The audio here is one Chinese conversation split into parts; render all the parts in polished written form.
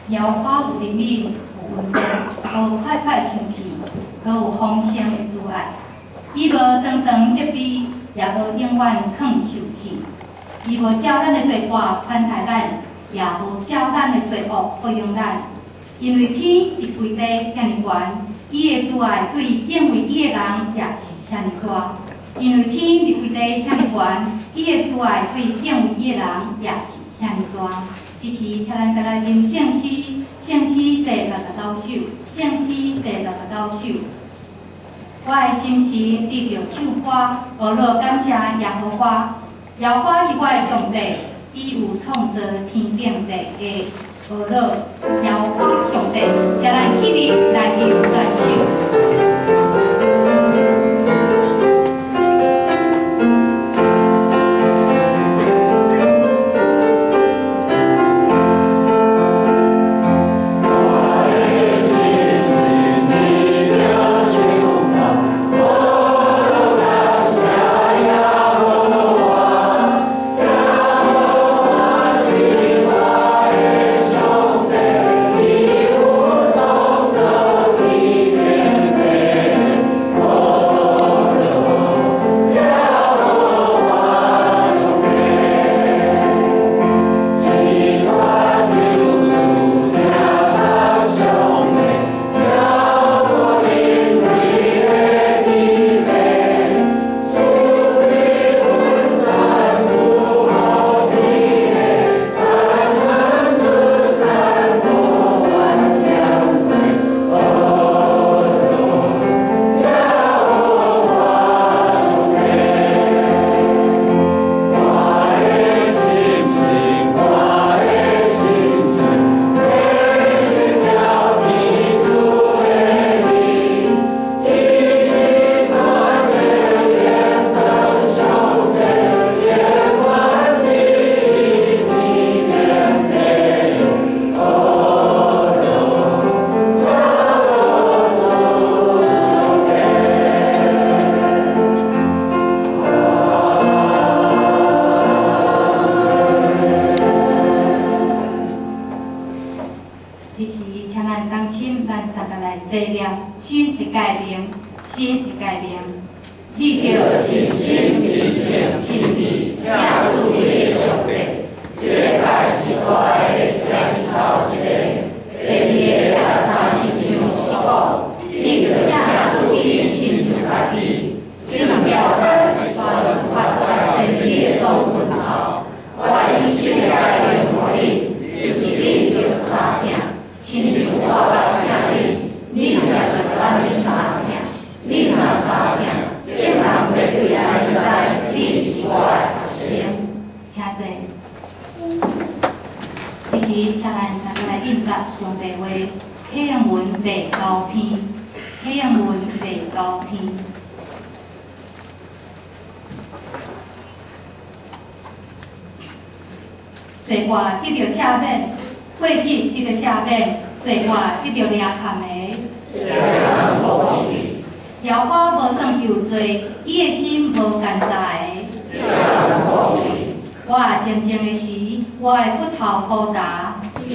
摇花有灵敏，有温度，无快快生气，可有丰盛的阻碍。伊无长长责备，也无永远藏受气。伊无照咱的罪过款待咱，也无照咱的罪恶报应咱。因为天伫规地遐尼悬，伊的阻碍对敬畏伊的人也是遐尼大。因为天伫规地遐尼悬，伊的阻碍对敬畏伊的人也是遐尼大。这时，请咱再来吟圣诗，圣诗第69首，圣诗第69首。我的心神得着手花，何乐感谢耶和华？耶和华是我的上帝，伊有创造天顶地下，何乐耶和华上帝，请咱起立来吟全首。罪过得到赦免，过失得到赦免，罪过得到领勘的。摇花无算有罪，伊的心无干在的。我静静的时，我的骨头扑打。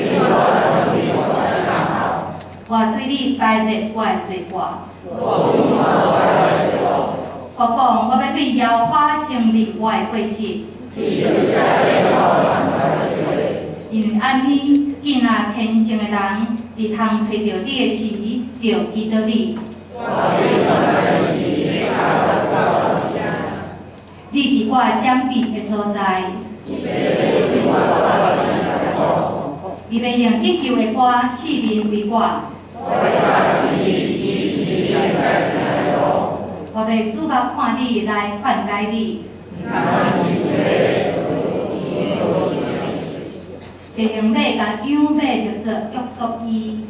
我对你摆列我的罪过。我讲，我要对摇花承认我的过失。因为安尼，伊若虔诚的人，伫通找到你的时，就记得你。你是我闪避的所在。你要用一旧的歌，四面为我。我要主目看你来劝解你。就用马甲养马，就是约束伊。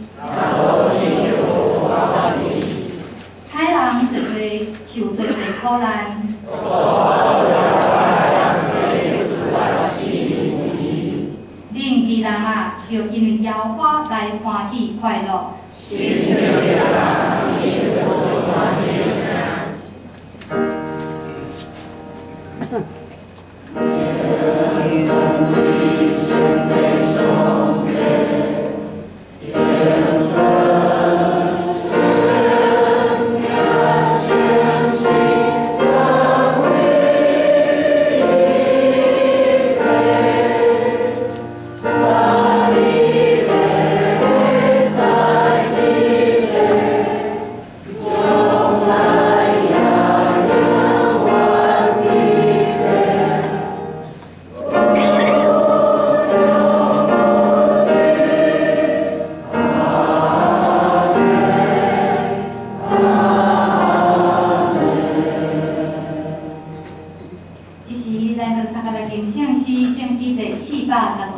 害人一岁受最多苦难。恁其人啊，就因为摇花来欢喜快乐。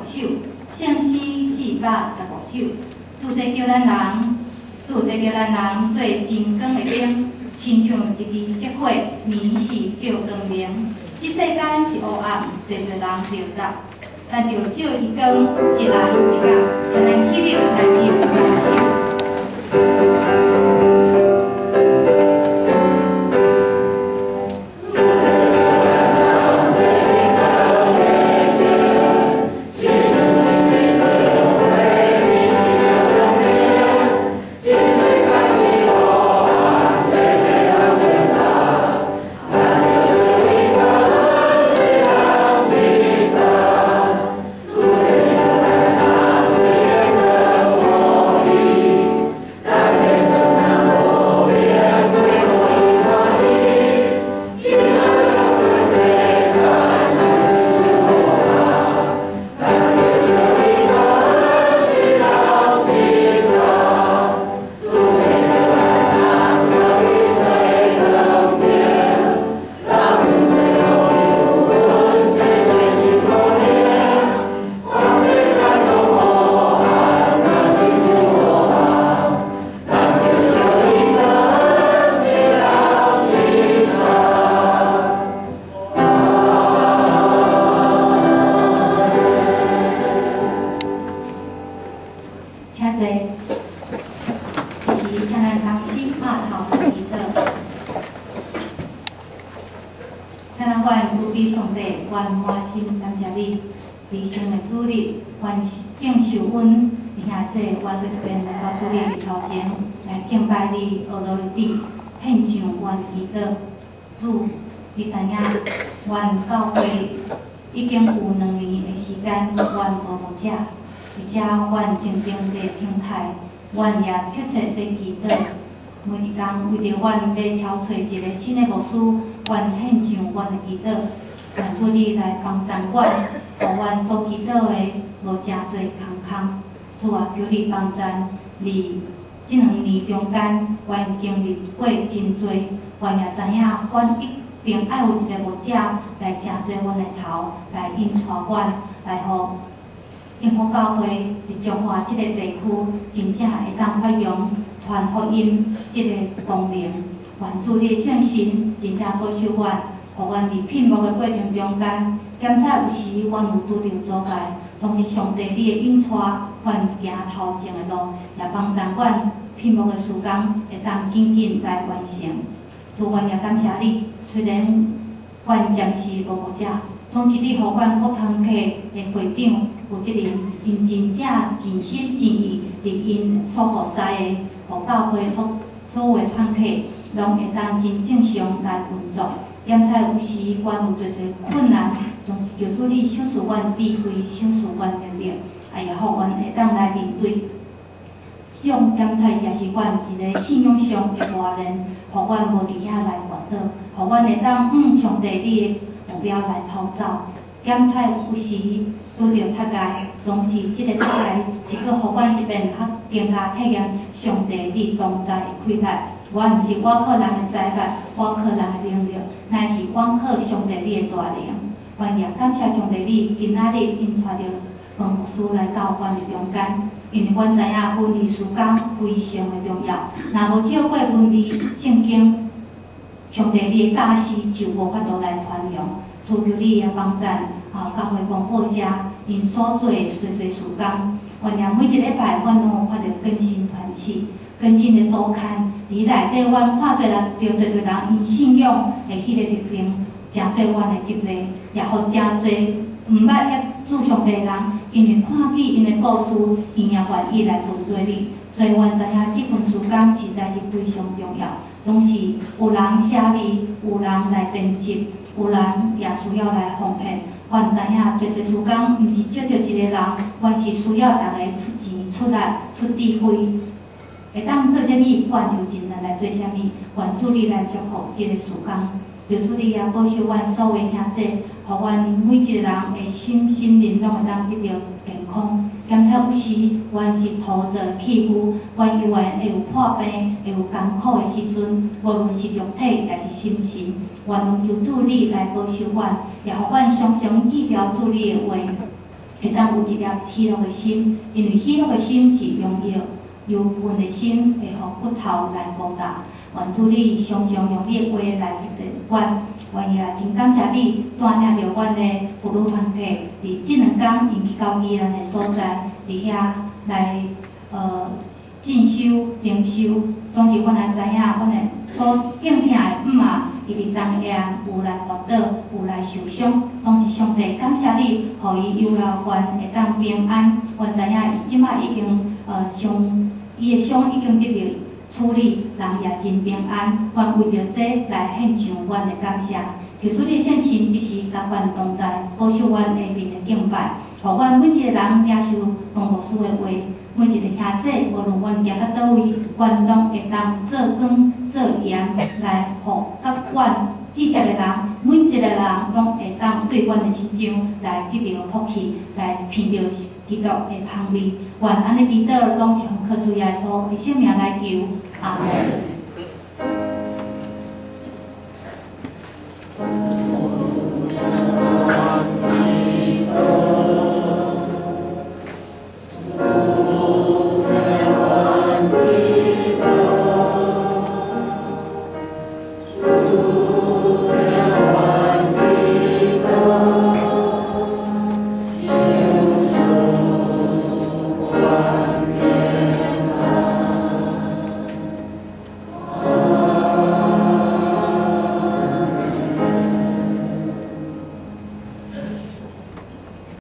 首，圣诗415首，主题叫咱人做真光的灯，亲像一支烛火，明是照光明。这世间是黑暗，侪人着走，咱着照伊光，一人一角，才能起立来敬歌手。 已经有2年的时间，阮无牧者，而且阮静静地听台，阮也迫切地祈祷。每一天为着阮要敲找一个新的牧师，阮献上阮的祈祷，愿主你来帮助阮，互阮所祈祷的无真多空。主啊，求你帮助你这2年中间，阮经历过真多，阮也知影，阮一定爱有一个牧者来真做阮的头，来引带阮，来互永福教会伫彰化即个地区，真正会当发扬传福音即个功能。愿主你的圣神真正保守阮，互阮伫聘牧的过程中间，检查有时阮有拄着阻碍，总是上帝你的引带，阮行头前的路，也帮助阮聘牧的时间会当紧紧来完成。主，阮也感谢你。 虽然阮暂时无牧者，总是你互阮各堂课的会长负责人，因真正尽心尽意，伫因所服侍的互教会所有的团体，拢会当真正常来运作。检查有时阮有侪困难，总是求主你赏赐阮智慧，赏赐阮能力，也互阮会当来面对。 这种检查也是阮一个信仰上的磨练，互阮无伫遐来滑倒，互阮会当上帝你的目标来跑走。检查有时拄着脱界，总是即个脱界是去互阮一边更加体验上帝你同在的快乐。我毋是我靠人的才华，我靠人的能力，乃是我靠上帝你的大能。愿也感谢上帝你今仔日引带着牧师来到阮的中间。 因为阮知影文理事工非常的重要，若无照过文理圣经，上帝你的教示就无法度来传扬。求求你的帮助，教会广播社因所做的侪事工，愿也每一礼拜阮拢有发着更新团契、更新的周刊，伫内底阮看做人着侪人因信仰的迄个力量，真做阮的激励，也互真侪毋捌协助上帝的人。 因为看见因的故事，因也愿意来跟随你，所以阮知影这份事工实在是非常重要。总是有人写字，有人来编辑，有人也需要来奉献。阮知影做事工毋是借着一个人，阮是需要大家出钱、出力、出智慧，会当做啥物，阮就尽力来做啥物。愿主你来祝福这个事工，求主你也保守阮所有兄弟。 互阮每一个人的心灵拢会当得到健康。检查有时，阮是拖着气负，阮永远会有破病，会有艰苦的时阵，无论是肉体也是心神。愿求主你来保守阮，也互阮常常记牢主你的话， 会当有一粒喜乐的心，因为喜乐的心是荣耀，忧愤的心会互骨头来孤单。愿主你常常用你的话来激励阮，愿也真感谢你带领着阮的妇女团体，伫即2天延期到宜兰的所在，伫遐来进修、灵修，总是阮也知影，阮的所敬听的妈，伊伫中夜有来滑倒，有来受伤，总是上帝感谢你，互伊有了愿会当平安。阮知影伊即摆已经伊的伤已经得到处理，人也真平安。阮为着这来献上阮的感谢。求主你的圣心，即时甲阮同在，保守阮下面的敬拜，互阮每一个人领受黄牧师的话。每一个兄弟，无论阮行到倒位，阮拢会当做光做盐来互甲阮支持的人，每一个人拢会当对阮的心上来得到福气，来闻到基督的香味。愿安尼祈祷，拢是奉靠主耶稣的圣名来求，阿门。